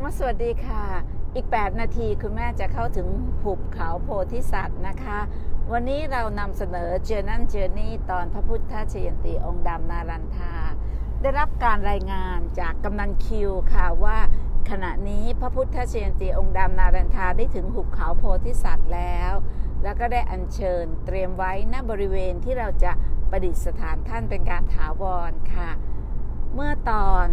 มาสวัสดีค่ะอีก8นาทีคุณแม่จะเข้าถึงหุบเขาโพธิสัตว์นะคะวันนี้เรานำเสนอเจอร์นี่ตอนพระพุทธชยันตีองค์ดำนารันทาได้รับการรายงานจากกำนันคิวค่ะว่าขณะนี้พระพุทธชยันตีองค์ดำนารันทาได้ถึงหุบเขาโพธิสัตว์แล้วก็ได้อัญเชิญเตรียมไว้ณบริเวณที่เราจะประดิษฐานท่านเป็นการถาวรค่ะเมื่อตอน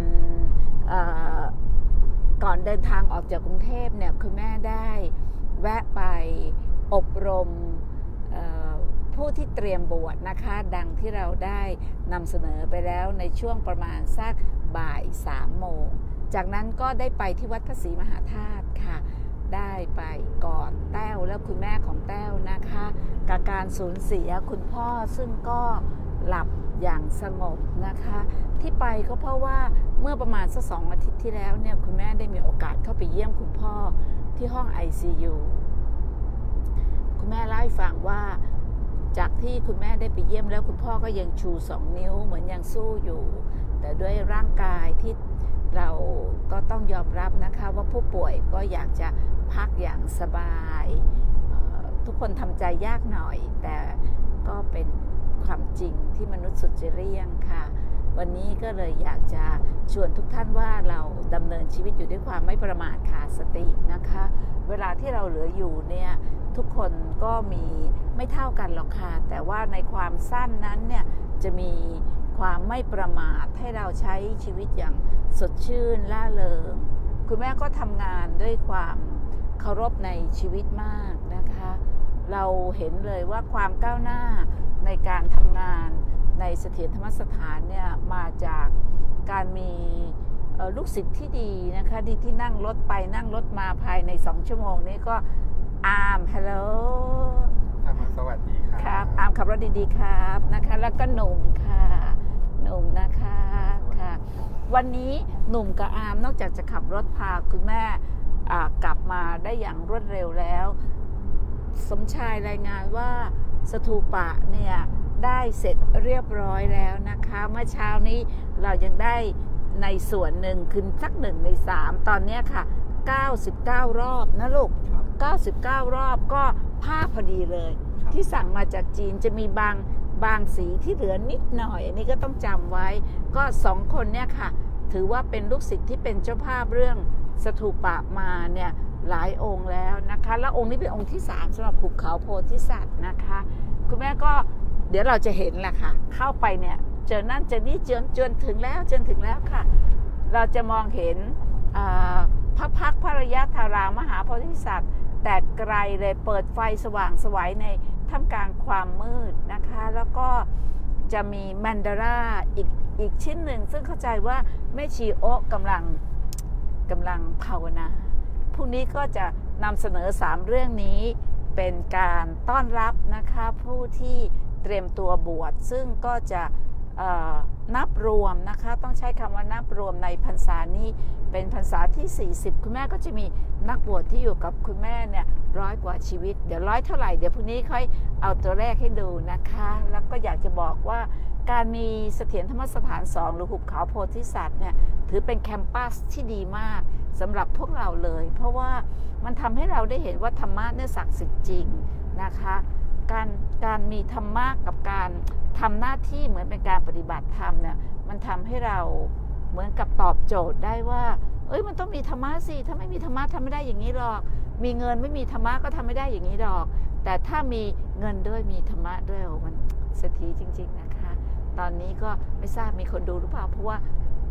ก่อนเดินทางออกจากกรุงเทพเนี่ยคุณแม่ได้แวะไปอบรมผู้ที่เตรียมบวชนะคะดังที่เราได้นำเสนอไปแล้วในช่วงประมาณสักบ่าย3 โมงจากนั้นก็ได้ไปที่วัดพระศรีมหาธาตุค่ะได้ไปกอดแต้วและคุณแม่ของแต้วนะคะกับการสูญเสียคุณพ่อซึ่งก็หลับอย่างสงบนะคะที่ไปก็เพราะว่าเมื่อประมาณสัก2 อาทิตย์ที่แล้วเนี่ยคุณแม่ได้มีโอกาสเข้าไปเยี่ยมคุณพ่อที่ห้อง ICU คุณแม่เล่าให้ฟังว่าจากที่คุณแม่ได้ไปเยี่ยมแล้วคุณพ่อก็ยังชู2 นิ้วเหมือนยังสู้อยู่แต่ด้วยร่างกายที่เราก็ต้องยอมรับนะคะว่าผู้ป่วยก็อยากจะพักอย่างสบายทุกคนทำใจยากหน่อยแต่ก็เป็นความจริงที่มนุษย์สุดจะเรียงค่ะวันนี้ก็เลยอยากจะชวนทุกท่านว่าเราดำเนินชีวิตอยู่ด้วยความไม่ประมาทขาดสตินะคะเวลาที่เราเหลืออยู่เนี่ยทุกคนก็มีไม่เท่ากันหรอกค่ะแต่ว่าในความสั้นนั้นเนี่ยจะมีความไม่ประมาทให้เราใช้ชีวิตอย่างสดชื่นล่าเริงคุณแม่ก็ทำงานด้วยความเคารพในชีวิตมากนะคะเราเห็นเลยว่าความก้าวหน้าในการทำงานในเสถียรธรรมสถานเนี่ยมาจากการมีลูกศิษย์ที่ดีนะคะดีที่นั่งรถไปนั่งรถมาภายใน2 ชั่วโมงนี้ก็อาร์มฮัลโหลสวัสดีครับอาร์มขับรถดีๆครับนะคะแล้วก็หนุ่มค่ะหนุ่มนะคะค่ะวันนี้หนุ่มกับอาร์มนอกจากจะขับรถพาคุณแม่กลับมาได้อย่างรวดเร็วแล้วสมชายรายงานว่าสถูปะเนี่ยได้เสร็จเรียบร้อยแล้วนะคะเมื่อเช้านี้เรายังได้ในส่วนหนึ่งคือสัก1 ใน 3ตอนนี้ค่ะ99 รอบนะลูก99 รอบก็ผ้าพอดีเลยที่สั่งมาจากจีนจะมีบางสีที่เหลือนิดหน่อยอันนี้ก็ต้องจำไว้ก็2 คนเนี่ยค่ะถือว่าเป็นลูกศิษย์ที่เป็นเจ้าภาพเรื่องสถูปะมาเนี่ยหลายองค์แล้วนะคะแล้วองค์นี้เป็นองค์ที่3สำหรับหุบเขาโพธิสัตว์นะคะคุณแม่ก็เดี๋ยวเราจะเห็นแหละค่ะเข้าไปเนี่ยเจอนั่นเจอนี่จนถึงแล้วค่ะเราจะมองเห็นพระพักตร์พระระยะธารามหาโพธิสัตว์แต่ไกลเลยเปิดไฟสว่างไสวในท่ามกลางความมืดนะคะแล้วก็จะมีแมนดาราอีกชิ้นหนึ่งซึ่งเข้าใจว่าแม่ชีโอะกำลังภาวนาพรุ่งนี้ก็จะนำเสนอ3 เรื่องนี้เป็นการต้อนรับนะคะผู้ที่เตรียมตัวบวชซึ่งก็จะนับรวมนะคะต้องใช้คำว่านับรวมในพรรษานี้เป็นพรรษาที่40คุณแม่ก็จะมีนักบวชที่อยู่กับคุณแม่เนี่ย100 กว่าชีวิตเดี๋ยว100 เท่าไหร่เดี๋ยวพรุ่งนี้ค่อยเอาตัวเลขให้ดูนะคะแล้วก็อยากจะบอกว่าการมีเสถียรธรรมสถาน2หรือหุบเขาโพธิสัตว์เนี่ยถือเป็นแคมปัสที่ดีมากสำหรับพวกเราเลยเพราะว่ามันทำให้เราได้เห็นว่าธรรมะเนี่ยศักดิ์สิทธิ์จริงนะคะการมีธรรมะกับการทำหน้าที่เหมือนเป็นการปฏิบัติธรรมเนี่ยมันทำให้เราเหมือนกับตอบโจทย์ได้ว่ามันต้องมีธรรมะสิถ้าไม่มีธรรมะทำไม่ได้อย่างนี้หรอกมีเงินไม่มีธรรมะก็ทำไม่ได้อย่างนี้หรอกแต่ถ้ามีเงินด้วยมีธรรมะด้วยมันเศรษฐีจริงๆนะคะตอนนี้ก็ไม่ทราบมีคนดูหรือเปล่าเพราะว่า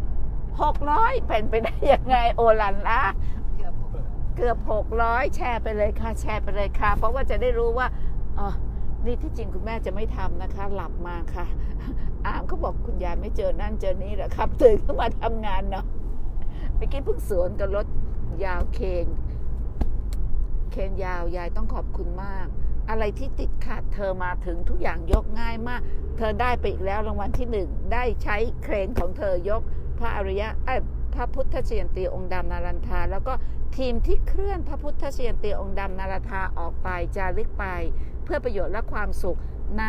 600เป็นไปได้ยังไงโอลันละเกือบ600แชร์ไปเลยค่ะเพราะว่าจะได้รู้ว่านี่ที่จริงคุณแม่จะไม่ทำนะคะหลับมาค่ะอามเขาบอกคุณยายไม่เจอนั่นเจอนี้หรอครับตื่นขึ้นมาทำงานเนาะเมื่อกี้เพิ่งสวนกับรถยาวเคนยาวยายต้องขอบคุณมากอะไรที่ติดขัดเธอมาถึงทุกอย่างยกง่ายมากเธอได้ไปอีกแล้วรางวัลที่1ได้ใช้เครนของเธอยกพระพุทธชยันตีองค์ดำนารันทาแล้วก็ทีมที่เคลื่อนพระพุทธชยันตีองค์ดำนารันทาออกไปจาริกไปเพื่อประโยชน์และความสุขใน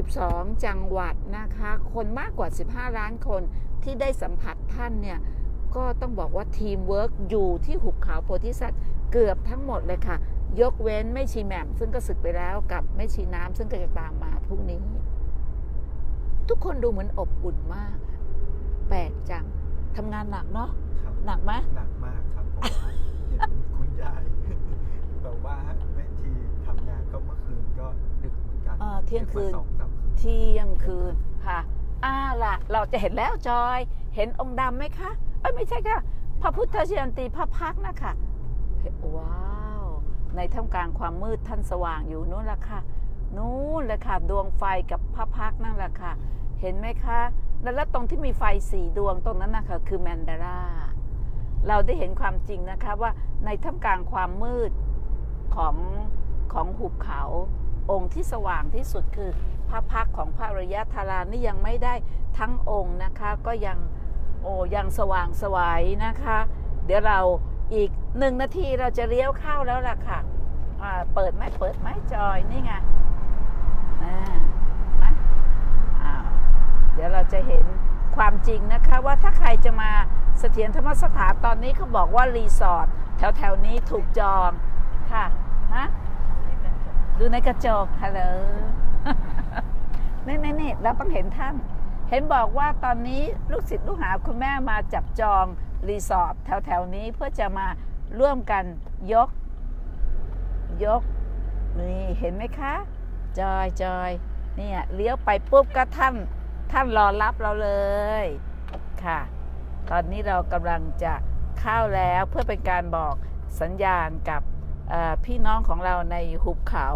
72 จังหวัดนะคะคนมากกว่า15 ล้านคนที่ได้สัมผัสท่านเนี่ยก็ต้องบอกว่าทีมเวิร์กอยู่ที่หุบเขาโพธิสัตว์เกือบทั้งหมดเลยค่ะยกเว้นแม่ชีแหม่มซึ่งก็สึกไปแล้วกับแม่ชีน้ำซึ่งก็จะตามมาพรุ่งนี้ทุกคนดูเหมือนอบอุ่นมากแปลกจังทำงานหนักเนาะหนักไหมหนักมากครับเพราะว่าเห็นคุณยายแบบว่าแม่ชีทำงานก็เมื่อคืนก็ดึกเหมือนกันเที่ยงคืน 2-3 คืนเที่ยงคืนค่ะล่ะเราจะเห็นแล้วจอยเห็นองค์ดำไหมคะไม่ใช่ค่ะพระพุทธชยันตีพระพักนะคะว้าวในท่ามกลางความมืดท่านสว่างอยู่นู้นแหละค่ะนู้นเลยค่ะดวงไฟกับพระพักนั่นแหละค่ะเห็นไหมคะแล้วตรงที่มีไฟ4 ดวงตรงนั้นนะคะคือแมนดาราเราได้เห็นความจริงนะคะว่าในท่ามกลางความมืดของหุบเขาองค์ที่สว่างที่สุดคือพระพักของพระอริยธารานี่ยังไม่ได้ทั้งองค์นะคะก็ยังสว่างสวยนะคะเดี๋ยวเราอีก1 นาทีเราจะเลี้ยวเข้าแล้วล่ะค่ะเปิดไหมจอยนี่ไงเดี๋ยวเราจะเห็นความจริงนะคะว่าถ้าใครจะมาเสถียรธรรมสถานตอนนี้เขาบอกว่ารีสอร์ทแถวนี้ถูกจองค่ะดูในกระจกฮัลโหลนี่เราต้องเห็นท่านเห็นบอกว่าตอนนี้ลูกศิษย์ลูกหาคุณแม่มาจับจองรีสอร์ทแถวนี้เพื่อจะมาร่วมกันยกนี่เห็นไหมคะจอยเนี่ยเลี้ยวไปปุ๊บก็ท่านรอรับเราเลยค่ะตอนนี้เรากำลังจะเข้าแล้วเพื่อเป็นการบอกสัญญาณกับพี่น้องของเราในหุบเขา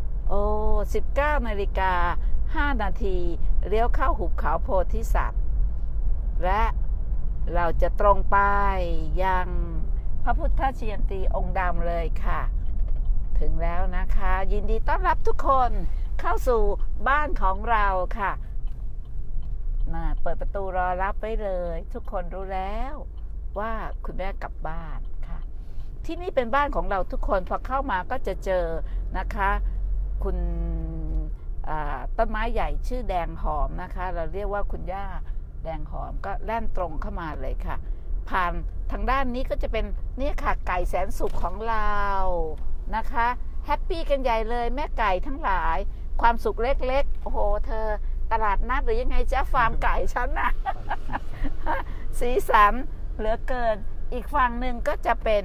19:05 นาทีเลี้ยวเข้าหุบเขาโพธิสัตว์และเราจะตรงไปยังพระพุทธชยันตีองค์ดำเลยค่ะถึงแล้วนะคะยินดีต้อนรับทุกคนเข้าสู่บ้านของเราค่ะเปิดประตูรอรับไว้เลยทุกคนรู้แล้วว่าคุณแม่กลับบ้านค่ะที่นี่เป็นบ้านของเราทุกคนพอเข้ามาก็จะเจอนะคะคุณต้นไม้ใหญ่ชื่อแดงหอมนะคะเราเรียกว่าคุณย่าแดงหอมก็แล่นตรงเข้ามาเลยค่ะผ่านทางด้านนี้ก็จะเป็นนี่ค่ะไก่แสนสุขของเรานะคะแฮปปี้กันใหญ่เลยแม่ไก่ทั้งหลายความสุขเล็กๆโอ้โหเธอตลาดนัดหรือยังไงจ๊ะฟาร์มไก่ฉันน่ะ สีสันเหลือเกินอีกฝั่งหนึ่งก็จะเป็น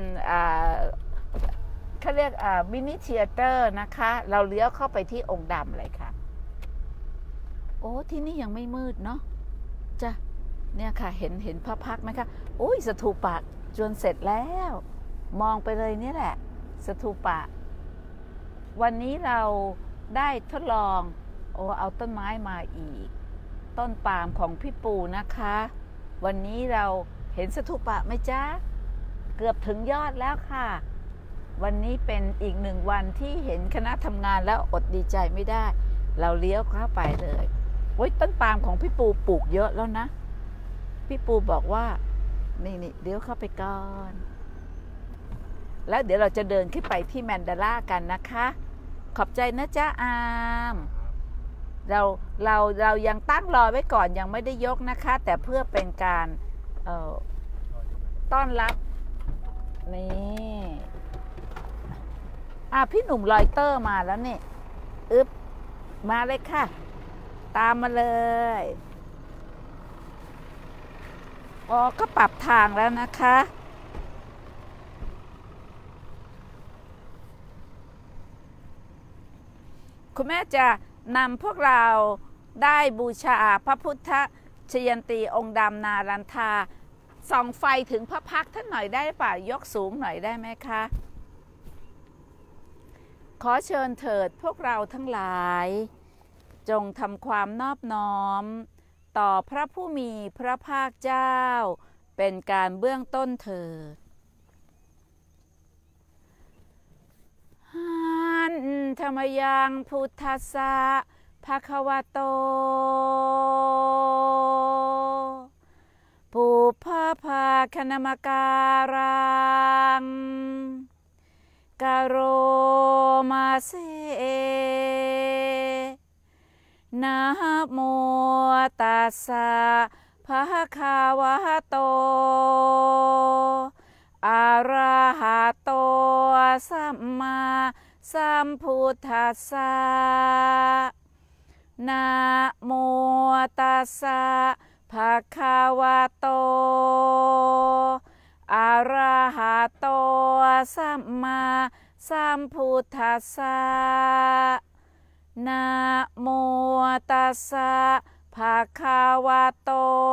เขาเรียกมินิเธียเตอร์นะคะเราเลี้ยวเข้าไปที่องค์ดำเลยค่ะโอ้ที่นี่ยังไม่มืดเนาะจ้ะเนี่ยค่ะเห็นพระพักไหมคะโอ้ยสถูปะจนเสร็จแล้วมองไปเลยนี่แหละสถูปะวันนี้เราได้ทดลองเอาต้นไม้มาอีกต้นปาล์มของพี่ปูนะคะวันนี้เราเห็นสถูปะไหมจ๊ะเกือบถึงยอดแล้วค่ะวันนี้เป็นอีก1 วันที่เห็นคณะทำงานแล้วอดดีใจไม่ได้เราเลี้ยวเข้าไปเลยโอ้ยต้นปาล์มของพี่ปูปลูกเยอะแล้วนะพี่ปูบอกว่านี่เลี้ยวเข้าไปก่อนแล้วเดี๋ยวเราจะเดินขึ้นไปที่แมนดาร่ากันนะคะขอบใจนะจ๊ะอามเรายังตั้งรอไว้ก่อนยังไม่ได้ยกนะคะแต่เพื่อเป็นการต้อนรับนี่พี่หนุ่มรอยเตอร์มาแล้วนี่มาเลยค่ะตามมาเลยก็ปรับทางแล้วนะคะคุณแม่จะนำพวกเราได้บูชาพระพุทธชยันตีองค์ดำนารันทาส่องไฟถึงพระพักท่านหน่อยได้ป่ะยกสูงหน่อยได้ไหมคะขอเชิญเถิดพวกเราทั้งหลายจงทำความนอบน้อมต่อพระผู้มีพระภาคเจ้าเป็นการเบื้องต้นเถิดธรรมยังพุทธัสสะภะคะวะโตปุพพภาคณมการังกโรมาเสนะโมตัสสะภะคะวะโตสัมมาสัมพุทธัสสะนะโมตัสสะภะคะวะโตอะระหะโตสัมมาสัมพุทธัสสะนะโมตัสสะภะคะวะโต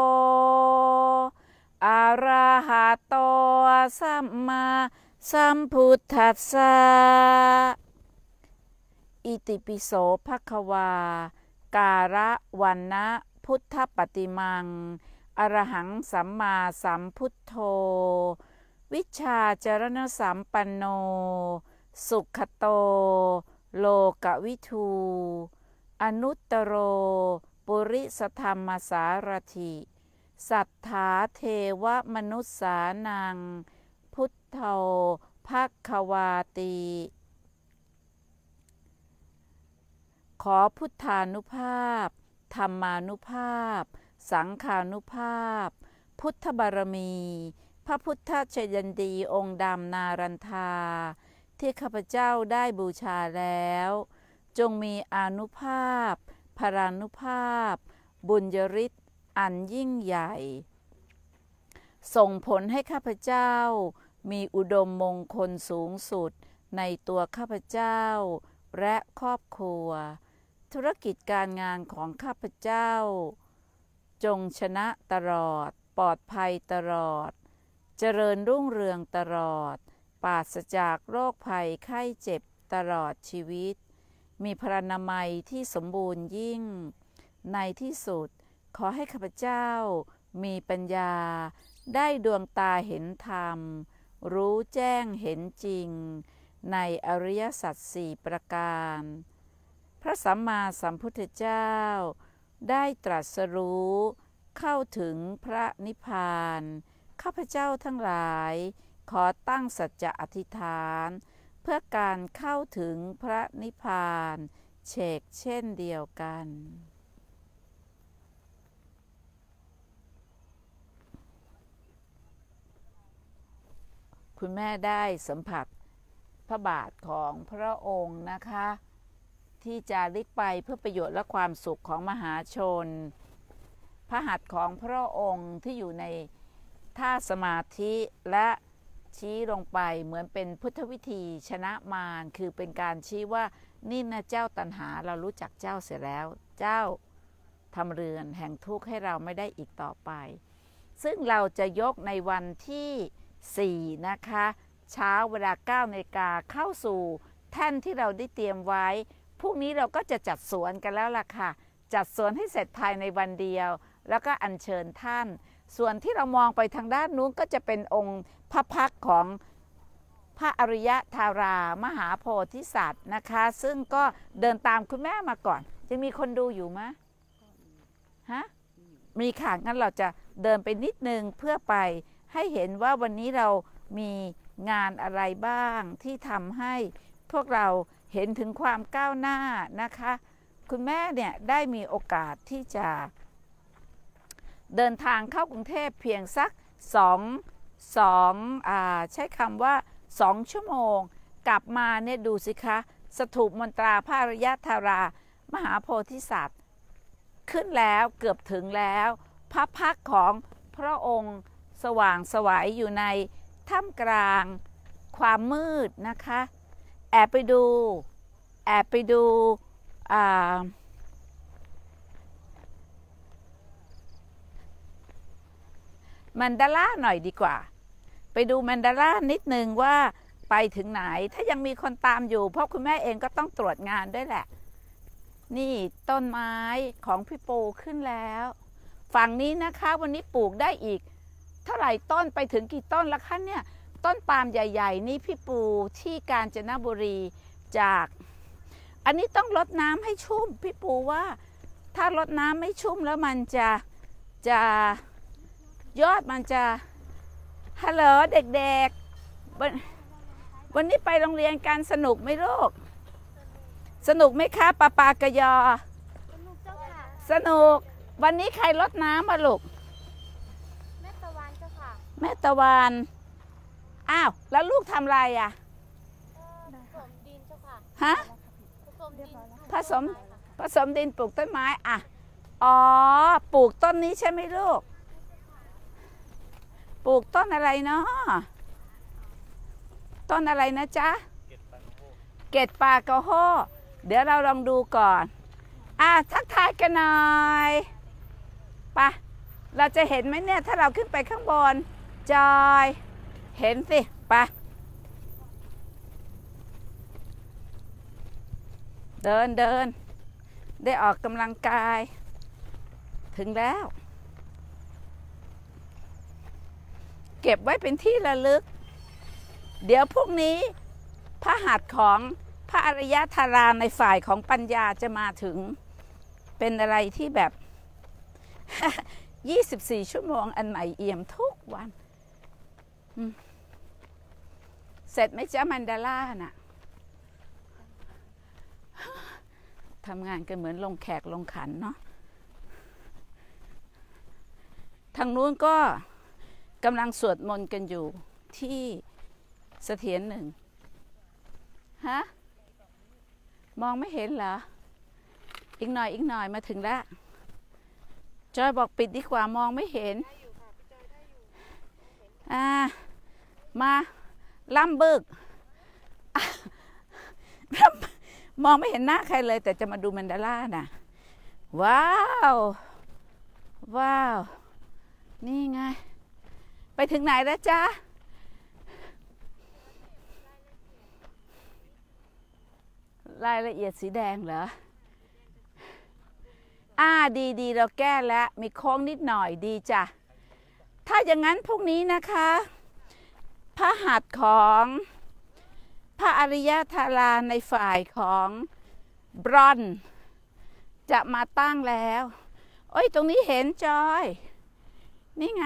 อะระหะโตสัมมาสัมพุทธัสสะอิติปิโสภควาการะวันนะพุทธปฏิมังอรหังสัมมาสัมพุทโธวิชชาจรณสัมปันโนสุขโตโลกวิทูอนุตตโรปุริสธรรมสารถิสัทธาเทวมนุสสานังพุทโธภควาติขอพุทธานุภาพธรรมานุภาพสังฆานุภาพพุทธบารมีพระพุทธชยันตีองค์ดำนารันทาที่ข้าพเจ้าได้บูชาแล้วจงมีอานุภาพพรานุภาพบุญยฤทธิ์อันยิ่งใหญ่ส่งผลให้ข้าพเจ้ามีอุดมมงคลสูงสุดในตัวข้าพเจ้าและครอบครัวธุรกิจการงานของข้าพเจ้าจงชนะตลอดปลอดภัยตลอดเจริญรุ่งเรืองตลอดปราศจากโรคภัยไข้เจ็บตลอดชีวิตมีพรรณนามัยที่สมบูรณ์ยิ่งในที่สุดขอให้ข้าพเจ้ามีปัญญาได้ดวงตาเห็นธรรมรู้แจ้งเห็นจริงในอริยสัจสี่ประการพระสัมมาสัมพุทธเจ้าได้ตรัสรู้เข้าถึงพระนิพพานข้าพเจ้าทั้งหลายขอตั้งสัจจะอธิษฐานเพื่อการเข้าถึงพระนิพพานเฉกเช่นเดียวกันคุณแม่ได้สัมผัสพระบาทของพระองค์นะคะที่จะลิกไปเพื่อประโยชน์และความสุขของมหาชนพระหัตถ์ของพระองค์ที่อยู่ในท่าสมาธิและชี้ลงไปเหมือนเป็นพุทธวิธีชนะมารคือเป็นการชี้ว่านี่นะเจ้าตัณหาเรารู้จักเจ้าเสียแล้วเจ้าทำเรือนแห่งทุกข์ให้เราไม่ได้อีกต่อไปซึ่งเราจะยกในวันที่4นะคะเช้าเวลา 9 นาฬิกาเข้าสู่แท่นที่เราได้เตรียมไว้พรุ่งนี้เราก็จะจัดสวนกันแล้วล่ะค่ะจัดสวนให้เสร็จภายในวันเดียวแล้วก็อัญเชิญท่านส่วนที่เรามองไปทางด้านนู้นก็จะเป็นองค์พระพักตร์ของพระอริยธารามหาโพธิสัตว์นะคะซึ่งก็เดินตามคุณแม่มาก่อนยังมีคนดูอยู่ไหมฮะมีค่ะงั้นเราจะเดินไปนิดนึงเพื่อไปให้เห็นว่าวันนี้เรามีงานอะไรบ้างที่ทำให้พวกเราเห็นถึงความก้าวหน้านะคะคุณแม่เนี่ยได้มีโอกาสที่จะเดินทางเข้ากรุงเทพเพียงสักใช้คำว่า2 ชั่วโมงกลับมาเนี่ยดูสิคะสถูปมนตราพระอริยธารามหาโพธิสัตว์ขึ้นแล้วเกือบถึงแล้วพระพักตร์ของพระองค์สว่างไสวอยู่ในท่ามกลางความมืดนะคะแอบไปดูมันดาล่าหน่อยดีกว่าไปดูมันดาล่านิดนึงว่าไปถึงไหนถ้ายังมีคนตามอยู่เพราะคุณแม่เองก็ต้องตรวจงานด้วยแหละนี่ต้นไม้ของพี่ปูขึ้นแล้วฝั่งนี้นะคะวันนี้ปลูกได้อีกเท่าไหร่ต้นไปถึงกี่ต้นแล้วคะเนี่ยต้นปาล์มใหญ่ๆนี่พี่ปูที่กาญจนบุรีจากอันนี้ต้องรดน้ำให้ชุ่มพี่ปูว่าถ้ารดน้ำไม่ชุ่มแล้วมันจะยอดมันจะฮัลโหลเด็กๆวันนี้ไปโรงเรียนกันสนุกไหมลูกสนุกไหมคะปากะยอสนุกเจ้าค่ะสนุกวันนี้ใครรดน้ำมาลูกแม่ตะวันเจ้าค่ะแม่ตะวันอ้าวแล้วลูกทำอะไรอ่ะฮะผสมดินปลูกต้นไม้อ่ะอ๋อปลูกต้นนี้ใช่ไหมลูกปลูกต้นอะไรเนาะต้นอะไรนะจ๊ะเกตปากระโฮเดี๋ยวเราลองดูก่อนทักทายกันหน่อยไปเราจะเห็นไหมเนี่ยถ้าเราขึ้นไปข้างบนจอยเห็นสิไปเดินได้ออกกำลังกายถึงแล้วเก็บไว้เป็นที่ระลึกเดี๋ยวพรุ่งนี้พระหัตถ์ของพระอริยธาราในฝ่ายของปัญญาจะมาถึงเป็นอะไรที่แบบ 24 ชั่วโมงอันใหม่เอี่ยมทุกวันเสร็จไหมจ๊ะมันดาล่าน่ะทำงานกันเหมือนลงแขกลงขันเนาะทางนู้นก็กำลังสวดมนต์กันอยู่ที่เสถียรหนึ่งฮะมองไม่เห็นเหรออีกหน่อยมาถึงแล้วจอยบอกปิดดีกว่ามองไม่เห็นมาล่ำบึกมองไม่เห็นหน้าใครเลยแต่จะมาดูแมนดาล่าน่ะว้าวนี่ไงไปถึงไหนแล้วจ๊ะรายละเอียดสีแดงเหรอดีเราแก้แล้วมีโค้งนิดหน่อยดีจ้ะถ้าอย่างนั้นพรุ่งนี้นะคะพระหัตถ์ของพระอริยธาราในฝ่ายของบรอนซ์จะมาตั้งแล้วโอ้ยตรงนี้เห็นจอยนี่ไง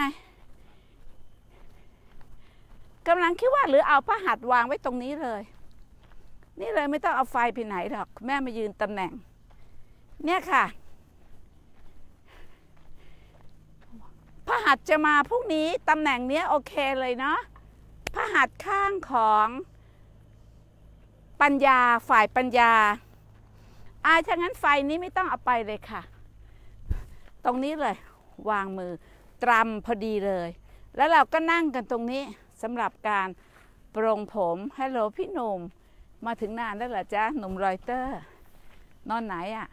กำลังคิดว่าหรือเอาพระหัตถ์วางไว้ตรงนี้เลยนี่เลยไม่ต้องเอาไฟไปไหนหรอกแม่มายืนตำแหน่งเนี่ยค่ะพระหัตถ์จะมาพรุ่งนี้ตำแหน่งเนี้ยโอเคเลยเนาะพระหัตถ์ข้างของปัญญาฝ่ายปัญญาถ้างั้นไฟนี้ไม่ต้องเอาไปเลยค่ะตรงนี้เลยวางมือตรำพอดีเลยแล้วเราก็นั่งกันตรงนี้สำหรับการปรงผมฮัลโหลพี่หนุ่มมาถึงนานแล้วเหรอจ๊ะหนุ่มรอยเตอร์นอนไหน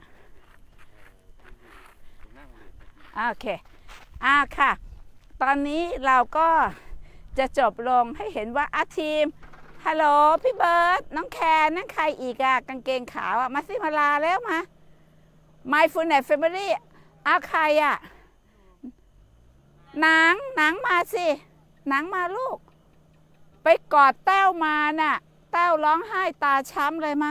โอเคค่ะตอนนี้เราก็จะจบลงให้เห็นว่าทีมฮัลโหลพี่เบิร์ดน้องแคนนั่นใครอีกกางเกงขาวมาสิมาลาแล้วมา Mindfulness Family ใครหนังมาสิหนังมาลูกไปกอดแต้วมาน่ะแต้วร้องไห้ตาช้ำเลยมา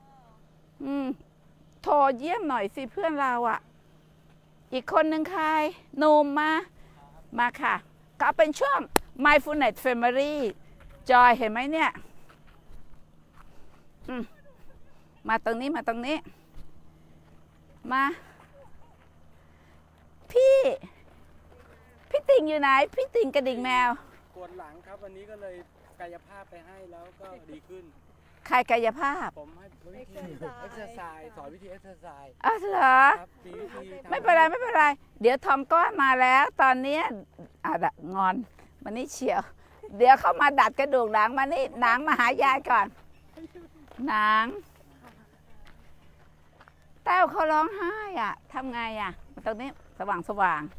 โทรเยี่ยมหน่อยสิเพื่อนเราอีกคนหนึ่งใครหนุ่มมาค่ะก็เป็นช่วง Mindfulness Family จอยเห็นไหมเนี่ยมาตรงนี้มาพี่ติ่งอยู่ไหนพี่ติ่งกระดิ่งแมวปวดหลังครับวันนี้ก็เลยกายภาพไปให้แล้วก็ดีขึ้นใครกายภาพผมให้วิธีเอ็กซ์เซอร์ไซส์สอนวิธีเอ็กซ์เซอร์ไซส์เหรอไม่เป็นไรเดี๋ยวทอมก็มาแล้วตอนนี้งอนมันนี่เฉียวเดี๋ยวเขามาดัดกระดูกหนังมานี่หนังมาหายายก่อนหนังแต้วเขาร้องไห้ทำไงตรงนี้สว่าง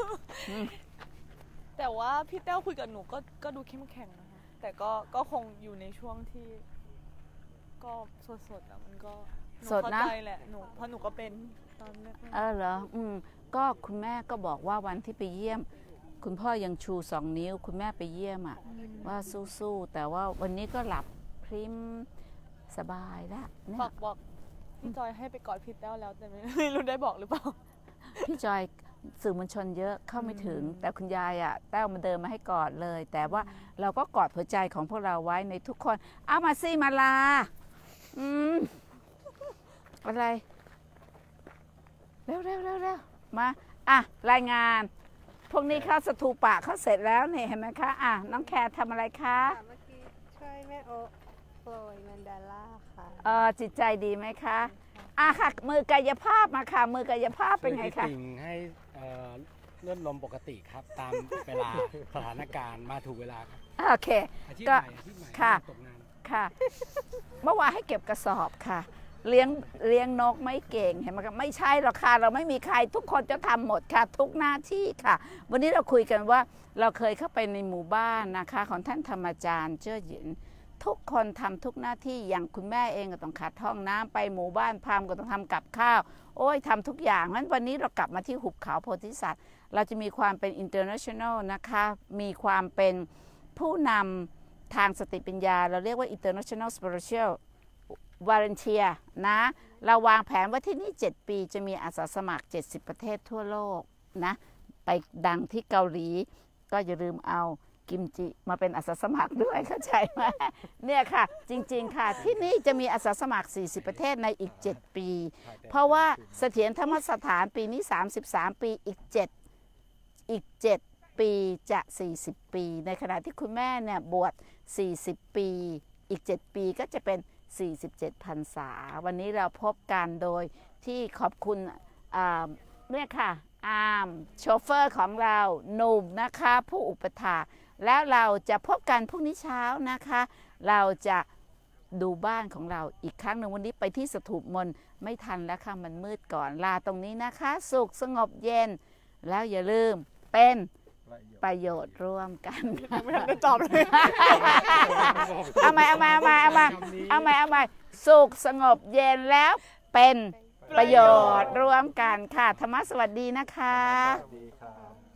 แต่ว่าพี่แต้วคุยกับหนูก็ดูเข้มแข็งนะคะแต่ก็คงอยู่ในช่วงที่ก็สดมันก็สดนะเข้าใจแหละหนูเพราะหนูก็เป็นตอนแรกเหรอก็คุณแม่ก็บอกว่าวันที่ไปเยี่ยมคุณพ่อยังชู2 นิ้วคุณแม่ไปเยี่ยมว่าสู้ๆแต่ว่าวันนี้ก็หลับพริมสบายแล้วเนี่ยบอกพี่จอยให้ไปกอดพี่แต้วแล้วแต่ไม่รู้ได้บอกหรือเปล่าพี่จอยสื่อมวลชนเยอะเข้าไม่ถึงแต่คุณยายแต้วมาเดินมาให้กอดเลยแต่ว่าเราก็กอดหัวใจของพวกเราไว้ในทุกคนเอามาสิมาลาอะไรเร็วมารายงานพวกนี้เข้าสถูปะเขาเสร็จแล้วเนี่ยเห็นไหมคะน้องแคร์ทำอะไรคะเมื่อกี้ช่วยแม่โอลอยแมนเดลาค่ะจิตใจดีไหมคะค่ะมือกายภาพมาค่ะมือกายภาพเป็นไงคะติ่งให้เลื่อนลมปกติครับ ตามเวลาสถานการณ์มาถูกเวลาครับโอเคอาชีพก็ใหม่อาชีพใหม่ค่ะตกงานค่ะ เมื่อวานให้เก็บกระสอบค่ะ เลี้ยงนกไม่เก่งเห็นไหมคะไม่ใช่หรอกค่ะเราไม่มีใครทุกคนจะทำหมดค่ะทุกหน้าที่ค่ะ วันนี้เราคุยกันว่าเราเคยเข้าไปในหมู่บ้านนะคะของท่านธรรมอาจารย์เจ้อหยินทุกคนทำทุกหน้าที่อย่างคุณแม่เองก็ต้องขัดห้องน้ำไปหมู่บ้านพามก็ต้องทำกับข้าวโอ้ยทำทุกอย่างงั้นวันนี้เรากลับมาที่หุบเขาโพธิสัตว์เราจะมีความเป็น international นะคะมีความเป็นผู้นำทางสติปัญญาเราเรียกว่า international spiritual volunteer นะเราวางแผนว่าที่นี่7 ปีจะมีอาสาสมัคร70ประเทศทั่วโลกนะไปดังที่เกาหลีก็อย่าลืมเอากิมจิมาเป็นอาสาสมัครด้วยเข้าใจไหมเนี่ยค่ะจริงๆค่ะที่นี่จะมีอาสาสมัคร40ประเทศในอีก7ปีเพราะว่าเสถียรธรรมสถานปีนี้33ปีอีก7ปีจะ40ปีในขณะที่คุณแม่เนี่ยบวช40ปีอีก7ปีก็จะเป็น47พรรษาวันนี้เราพบกันโดยที่ขอบคุณเนี่ยค่ะอาร์มโชเฟอร์ของเราหนุ่มนะคะผู้อุปถากแล้วเราจะพบกันพรุ่งนี้เช้านะคะเราจะดูบ้านของเราอีกครั้งหนึ่งวันนี้ไปที่สถูปมนต์ไม่ทันแล้วค่ะมันมืดก่อนลาตรงนี้นะคะสุขสงบเย็นแล้วอย่าลืมเป็นประโยชน์ร่วมกันไม่ทันได้ตอบเลยเอาใหม่สุขสงบเย็นแล้วเป็นประโยชน์ร่วมกันค่ะธรรมะสวัสดีนะคะสวัสดีครับ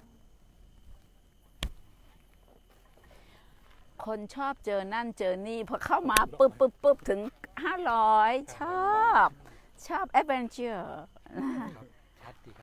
คนชอบเจอนั่นเจอนี่พอเข้ามาปุ๊บถึง500ชอบแอดเวนเจอร์